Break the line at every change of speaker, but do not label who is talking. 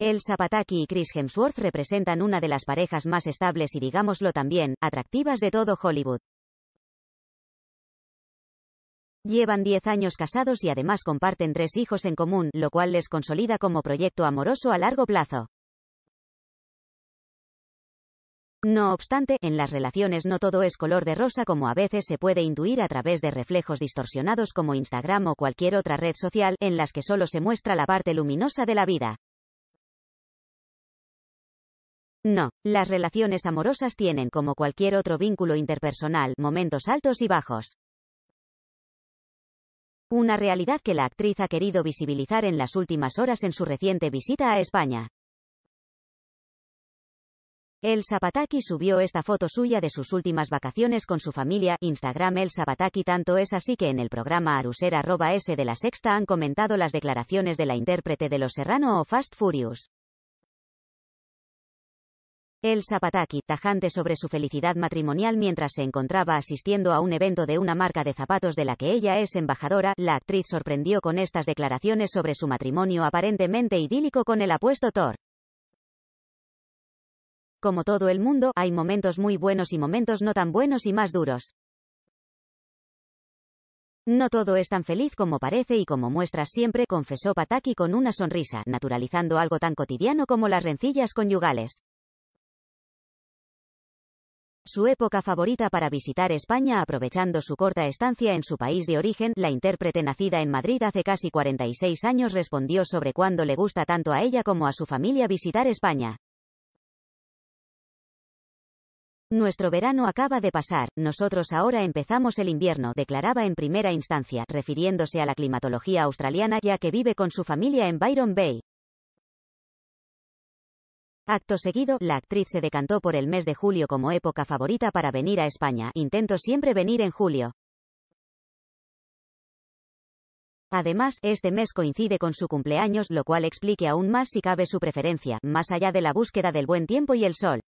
Elsa Pataky y Chris Hemsworth representan una de las parejas más estables y digámoslo también, atractivas de todo Hollywood. Llevan 10 años casados y además comparten 3 hijos en común, lo cual les consolida como proyecto amoroso a largo plazo. No obstante, en las relaciones no todo es color de rosa como a veces se puede intuir a través de reflejos distorsionados como Instagram o cualquier otra red social, en las que solo se muestra la parte luminosa de la vida. No, las relaciones amorosas tienen, como cualquier otro vínculo interpersonal, momentos altos y bajos. Una realidad que la actriz ha querido visibilizar en las últimas horas en su reciente visita a España. Elsa Pataky subió esta foto suya de sus últimas vacaciones con su familia, Instagram Elsa Pataky, tanto es así que en el programa Arusera@S de La Sexta han comentado las declaraciones de la intérprete de Los Serrano o Fast Furious. Elsa Pataky, tajante sobre su felicidad matrimonial mientras se encontraba asistiendo a un evento de una marca de zapatos de la que ella es embajadora, la actriz sorprendió con estas declaraciones sobre su matrimonio aparentemente idílico con el apuesto Thor. Como todo el mundo, hay momentos muy buenos y momentos no tan buenos y más duros. No todo es tan feliz como parece y como muestras siempre, confesó Pataky con una sonrisa, naturalizando algo tan cotidiano como las rencillas conyugales. Su época favorita para visitar España aprovechando su corta estancia en su país de origen, la intérprete nacida en Madrid hace casi 46 años respondió sobre cuándo le gusta tanto a ella como a su familia visitar España. Nuestro verano acaba de pasar, nosotros ahora empezamos el invierno, declaraba en primera instancia, refiriéndose a la climatología australiana ya que vive con su familia en Byron Bay. Acto seguido, la actriz se decantó por el mes de julio como época favorita para venir a España. Intento siempre venir en julio. Además, este mes coincide con su cumpleaños, lo cual explique aún más si cabe su preferencia, más allá de la búsqueda del buen tiempo y el sol.